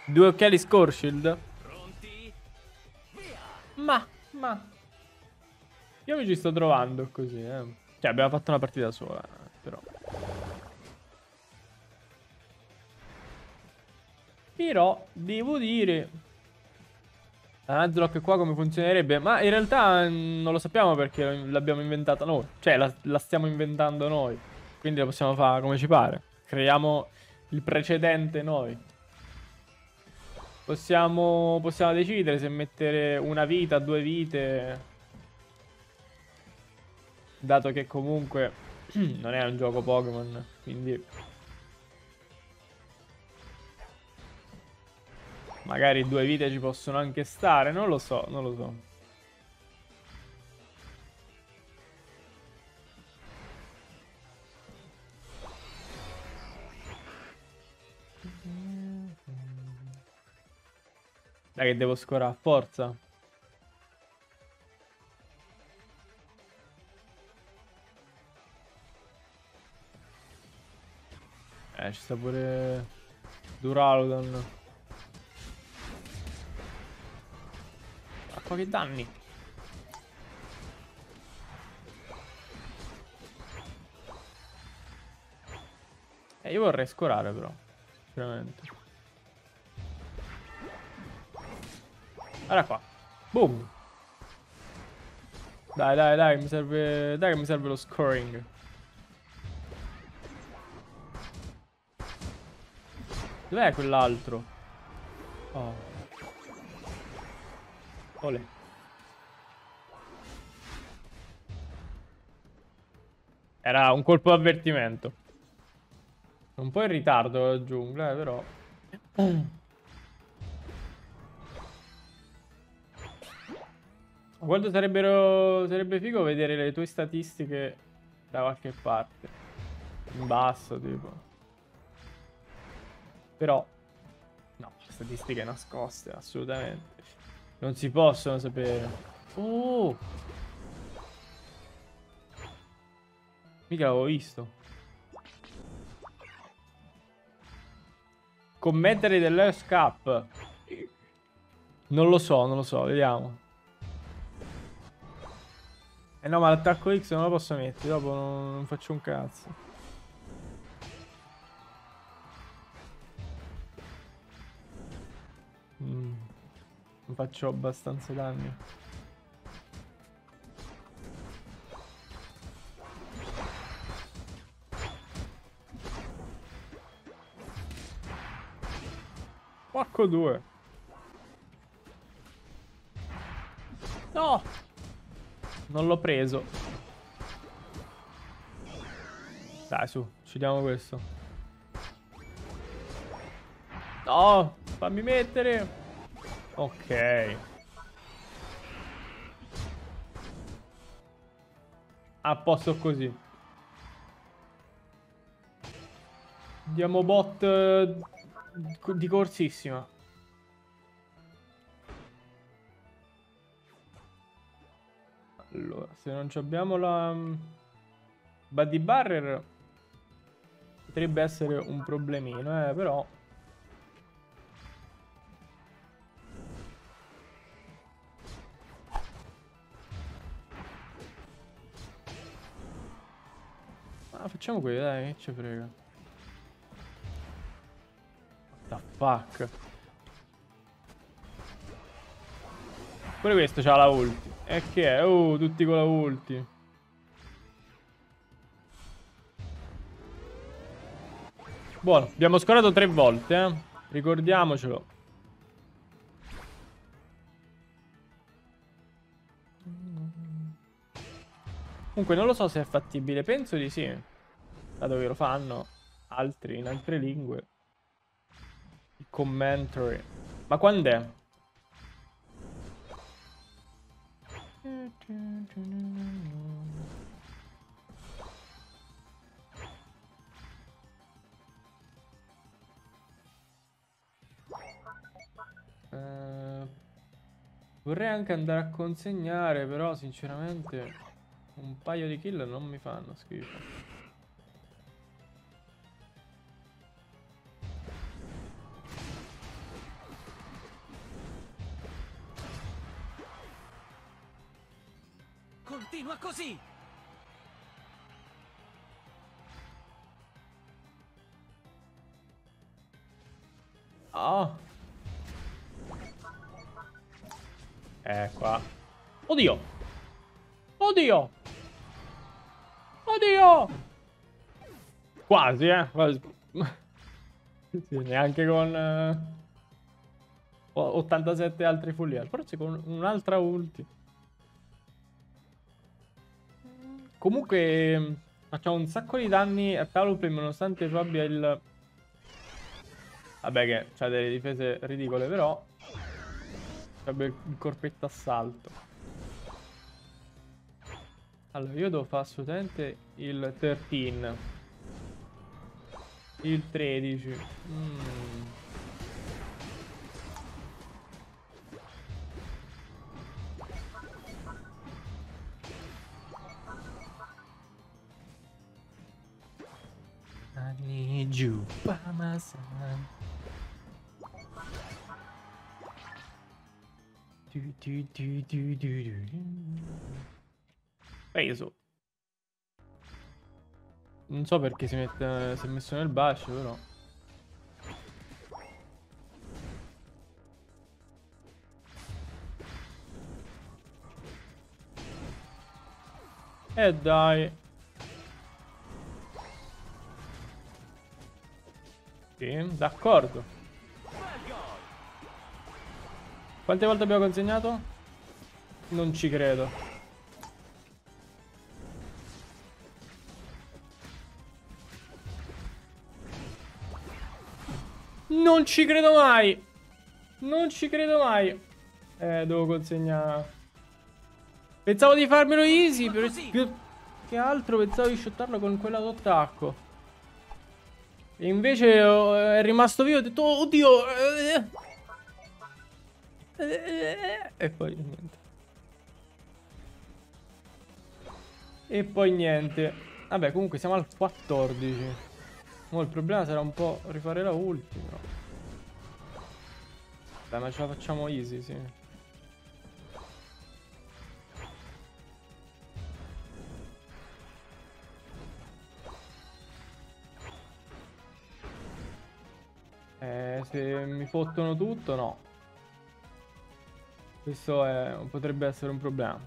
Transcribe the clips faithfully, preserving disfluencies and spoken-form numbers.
Due occhiali Scoreshield. Ma, ma. Io mi ci sto trovando così, eh. Cioè, abbiamo fatto una partita sola, però. Però, devo dire... Nuzlocke qua come funzionerebbe? Ma in realtà mm, non lo sappiamo perché l'abbiamo inventata noi. Cioè, la, la stiamo inventando noi. Quindi la possiamo fare come ci pare. Creiamo il precedente noi. Possiamo, possiamo decidere se mettere una vita, due vite. Dato che comunque non è un gioco Pokémon. Quindi magari due vite ci possono anche stare. Non lo so, non lo so. Dai che devo scorare, forza. Eh, ci sta pure Duraludon. Acqua che danni. Eh, io vorrei scorare però. Veramente. Guarda qua. Boom. Dai, dai, dai, mi serve... Dai che mi serve lo scoring. Dov'è quell'altro? Oh. Olè. Era un colpo d'avvertimento. Un po' in ritardo la giungla, eh, però. Quanto sarebbero... sarebbe figo vedere le tue statistiche da qualche parte. In basso, tipo. Però... No, statistiche nascoste, assolutamente. Non si possono sapere. Oh! Mica l'avevo visto. Commettere dell'Earth Cup. Non lo so, non lo so, vediamo. Eh no, ma l'attacco X non lo posso mettere, dopo non, non faccio un cazzo. Mm. Non faccio abbastanza danni. Porco due. No! Non l'ho preso. Dai, su, uccidiamo questo. No! Fammi mettere! Ok. A posto così. Diamo bot eh, di corsissima. Allora, se non abbiamo la Buddy Barrier potrebbe essere un problemino, eh, però. Ma facciamo quello, dai, che ci frega. What the fuck? Pure questo c'ha la ulti. E che è? Oh, tutti con la ulti. Buono, abbiamo scorato tre volte, eh. Ricordiamocelo. Comunque non lo so se è fattibile, penso di sì. Dato che lo fanno altri in altre lingue. Il commentary. Ma quando è? Eh, vorrei anche andare a consegnare, però sinceramente un paio di kill non mi fanno schifo. Continua così. Oh. Eh, qua. Oddio. Oddio. Oddio. Quasi, eh. Quasi. Sì, neanche con eh, ottantasette altri fulli. Forse con un'altra ulti. Comunque facciamo un sacco di danni a Talupim nonostante tu abbia il... Vabbè che c'ha delle difese ridicole, però c'ha il corpetto assalto. Allora io devo fare assolutamente il tredici. Il tredici. Mm. I need you by my side. Du, du, du, du, du, du. Preso. Non so perché si, mette, si è messo nel bascio, però. E eh dai. Sì, d'accordo. Quante volte abbiamo consegnato? Non ci credo. Non ci credo mai. Non ci credo mai. Eh, devo consegnare. Pensavo di farmelo easy. Per... Più che altro pensavo di shottarlo con quella d'attacco. E invece oh, è rimasto vivo. Ho detto, oh, oddio. E poi niente. E poi niente. Vabbè, comunque siamo al quattordici. Mo' il problema sarà un po' rifare la ulti, però. Dai, ma ce la facciamo easy, sì. Eh, se mi fottono tutto, no. Questo è, potrebbe essere un problema.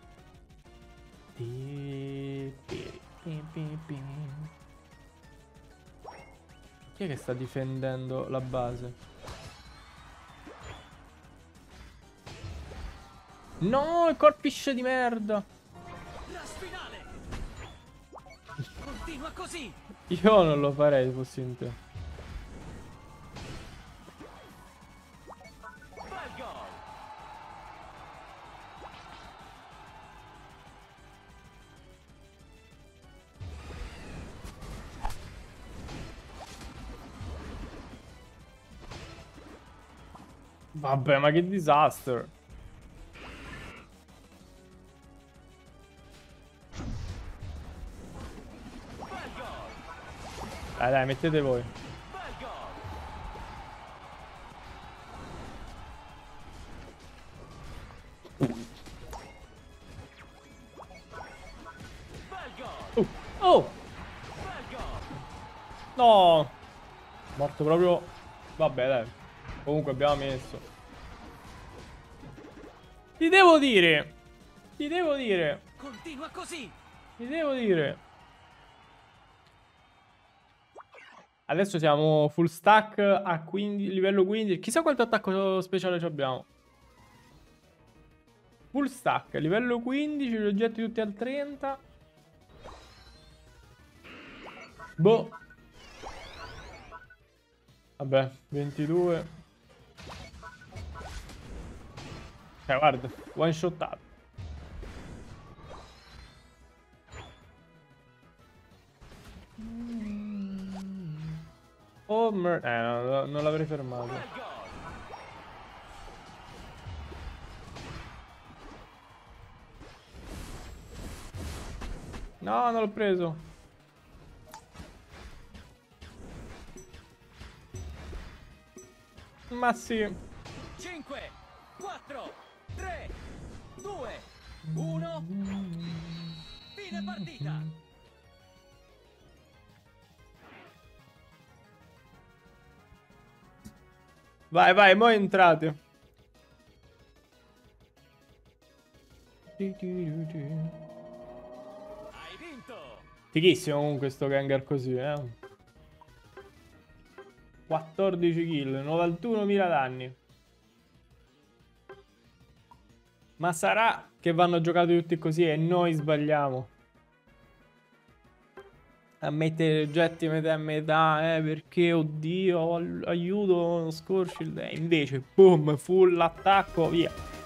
Chi è che sta difendendo la base? No, il corpisce di merda. Continua così. Io non lo farei se fossi in te. Vabbè, ma che disastro. Dai, dai, mettete voi. Uh. Oh! No! Morto proprio. Vabbè, dai. Comunque abbiamo messo. Ti devo dire. Ti devo dire. Continua così. Ti devo dire. Adesso siamo full stack a quindici, livello quindici. Chissà quanto attacco speciale ci abbiamo. Full stack, livello quindici, gli oggetti tutti al trenta. Boh. Vabbè, ventidue. Eh, guarda, one shotato. Oh, mer eh, no, non l'avrei fermato. No, non l'ho preso. Ma sì. cinque, quattro, tre, due, Uno. Fine partita. Vai, vai, mo' entrate. Hai vinto. Fighissimo comunque sto Gengar così, eh. quattordici kill, novantunomila danni. Ma sarà che vanno giocati tutti così e noi sbagliamo a mettere oggetti metà e metà, eh, perché, oddio, aiuto, Scorchill, eh, invece, boom, full attacco, via.